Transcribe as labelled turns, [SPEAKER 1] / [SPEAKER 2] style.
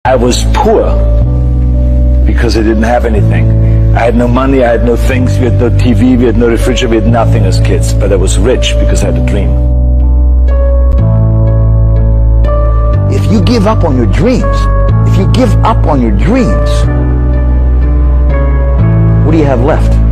[SPEAKER 1] I was poor because I didn't have anything. I had no money, I had no things, we had no TV, we had no refrigerator, we had nothing as kids. But I was rich because I had a dream.
[SPEAKER 2] If you give up on your dreams, what do you have left?